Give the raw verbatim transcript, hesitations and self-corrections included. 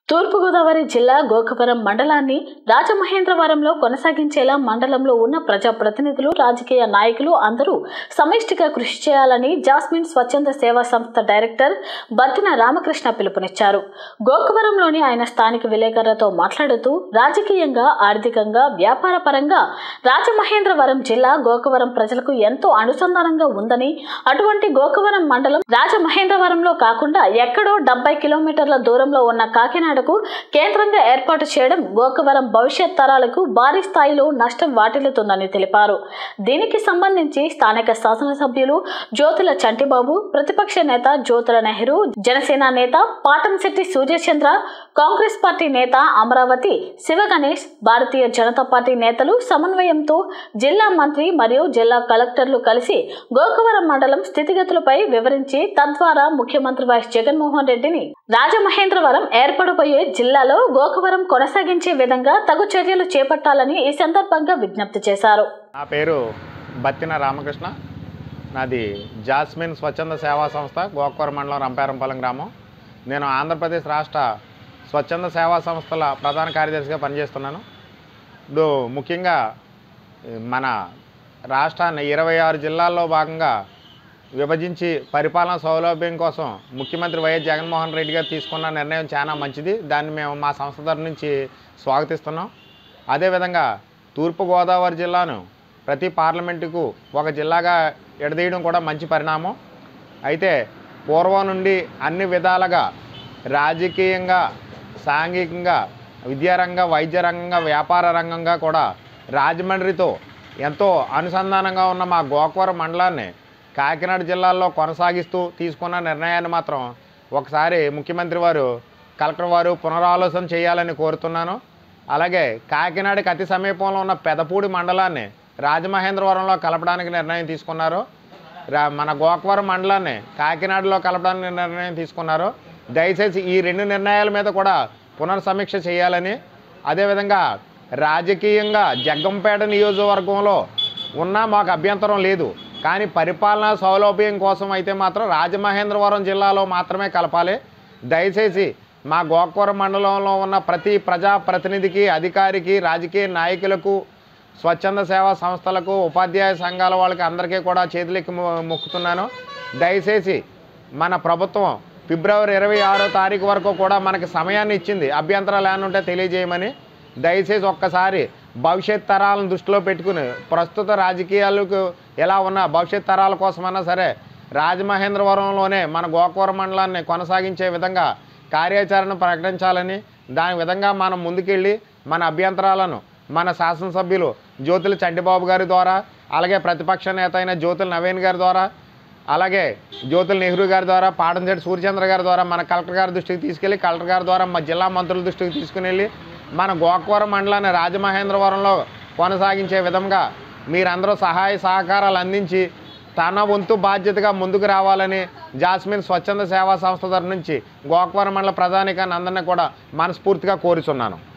తూర్పుగోదావరి జిల్లా గోకవరం మండలాన్ని రాజమహేంద్రవరంలో కొనసాగించేలా మండలంలో ఉన్న ప్రజాప్రతినిధులు, రాజకీయ నాయకులు అందరూ సమిష్టిగా కృషి చేయాలని జాస్మిన్ స్వచ్ఛంద సేవా సంస్థ డైరెక్టర్ బత్తిన రామకృష్ణ పిలుపునిచ్చారు. గోకవరంలోని ఆయన స్థానిక విలేకరులతో మాట్లాడుతూ రాజకీయంగా, ఆర్థికంగా, వ్యాపార పరంగా రాజమహేంద్రవరం జిల్లా గోకవరం ప్రజలకు ఎంతో అనుసంధానంగా ఉందని, అటువంటి గోకవరం మండలం రాజమహేంద్రవరంలో కాకుండా ఎక్కడో డెబ్బై కిలోమీటర్ల దూరంలో ఉన్న కాకినాడ కేంద్రంగా ఏర్పాటు చేయడం గోకవరం భవిష్యత్ తరాలకు భారీ స్థాయిలో నష్టం వాటిల్లుతుందని తెలిపారు. దీనికి సంబంధించి స్థానిక శాసనసభ్యులు జ్యోతుల చంటిబాబు, ప్రతిపక్ష నేత జ్యోతుల నెహ్రూ, జనసేన నేత పాటంశెట్టి సూర్యచంద్ర, కాంగ్రెస్ పార్టీ నేత అమరావతి శివగణేష్, భారతీయ జనతా పార్టీ నేతలు సమన్వయంతో జిల్లా మంత్రి మరియు జిల్లా కలెక్టర్లు కలిసి గోకవరం మండలం స్థితిగతులపై వివరించి తద్వారా ముఖ్యమంత్రి వైఎస్ జగన్మోహన్ రెడ్డిని రాజమహేంద్రవరం ఏర్పడబోయే జిల్లాలో గోకవరం కొనసాగించే విధంగా తగు చర్యలు చేపట్టాలని ఈ సందర్భంగా విజ్ఞప్తి చేశారు. నా పేరు బత్తిన రామకృష్ణ. నాది జాస్మిన్ స్వచ్ఛంద సేవా సంస్థ, గోకవరం మండలం, రంపారంపాలెం గ్రామం. నేను ఆంధ్రప్రదేశ్ రాష్ట్ర స్వచ్ఛంద సేవా సంస్థల ప్రధాన కార్యదర్శిగా పనిచేస్తున్నాను. ఇప్పుడు ముఖ్యంగా మన రాష్ట్రాన్ని ఇరవై ఆరు జిల్లాల్లో భాగంగా విభజించి పరిపాలన సౌలభ్యం కోసం ముఖ్యమంత్రి వైఎస్ జగన్మోహన్ రెడ్డి గారు తీసుకున్న నిర్ణయం చాలా మంచిది. దాన్ని మేము మా సంస్థ తరఫు నుంచి స్వాగతిస్తున్నాం. అదేవిధంగా తూర్పుగోదావరి జిల్లాను ప్రతి పార్లమెంటుకు ఒక జిల్లాగా ఎడదీయడం కూడా మంచి పరిణామం. అయితే పూర్వం నుండి అన్ని విధాలుగా రాజకీయంగా, సాంఘికంగా, విద్యారంగంగా, వైద్య రంగంగా, వ్యాపార రంగంగా కూడా రాజమండ్రితో ఎంతో అనుసంధానంగా ఉన్న మా గోకవరం మండలాన్ని కాకినాడ జిల్లాలో కొనసాగిస్తూ తీసుకున్న నిర్ణయాన్ని మాత్రం ఒకసారి ముఖ్యమంత్రి వారు, కలెక్టర్ వారు పునరాలోచన చేయాలని కోరుతున్నాను. అలాగే కాకినాడకి అతి సమీపంలో ఉన్న పెదపూడి మండలాన్ని రాజమహేంద్రవరంలో కలపడానికి నిర్ణయం తీసుకున్నారు. మన గోకవరం మండలాన్ని కాకినాడలో కలపడానికి నిర్ణయం తీసుకున్నారు. దయచేసి ఈ రెండు నిర్ణయాల మీద కూడా పునర్సమీక్ష చేయాలని, అదేవిధంగా రాజకీయంగా జగ్గంపేట నియోజకవర్గంలో ఉన్నా మాకు అభ్యంతరం లేదు, కానీ పరిపాలనా సౌలభ్యం కోసం అయితే మాత్రం రాజమహేంద్రవరం జిల్లాలో మాత్రమే కలపాలి. దయచేసి మా గోకవరం మండలంలో ఉన్న ప్రతి ప్రజాప్రతినిధికి, అధికారికి, రాజకీయ నాయకులకు, స్వచ్ఛంద సేవా సంస్థలకు, ఉపాధ్యాయ సంఘాల వాళ్ళకి అందరికీ కూడా చేతులెక్కి మొక్కుతున్నాను. దయచేసి మన ప్రభుత్వం ఫిబ్రవరి ఇరవై ఆరో తారీఖు వరకు కూడా మనకి సమయాన్ని ఇచ్చింది. అభ్యంతరాలు ఏమైనా ఉంటే తెలియజేయమని. దయచేసి ఒక్కసారి భవిష్యత్ తరాలను దృష్టిలో పెట్టుకుని ప్రస్తుత రాజకీయాలకు ఎలా ఉన్నా భవిష్యత్ తరాల కోసమన్నా సరే రాజమహేంద్రవరంలోనే మన గోకవరం మండలాన్ని కొనసాగించే విధంగా కార్యాచరణ ప్రకటించాలని, దాని విధంగా మనం ముందుకెళ్ళి మన అభ్యంతరాలను మన శాసనసభ్యులు జ్యోతుల చంటిబాబు గారి ద్వారా, అలాగే ప్రతిపక్ష నేత అయిన జ్యోతుల నవీన్ గారి ద్వారా, అలాగే జ్యోతుల నెహ్రూ గారి ద్వారా, పాటంశెట్టి సూర్యచంద్ర గారి ద్వారా మన కలెక్టర్ గారి దృష్టికి తీసుకెళ్ళి, కలెక్టర్ గారి ద్వారా మా జిల్లా మంత్రుల దృష్టికి తీసుకుని వెళ్ళి మన గోకవరం మండలాన్ని రాజమహేంద్రవరంలో కొనసాగించే విధంగా మీరందరూ సహాయ సహకారాలు అందించి తన వంతు బాధ్యతగా ముందుకు రావాలని జాస్మిన్ స్వచ్ఛంద సేవా సంస్థ తరఫు నుంచి గోకవరం మండల ప్రధానికాన్ని అందరినీ కూడా మనస్ఫూర్తిగా కోరుచున్నాను.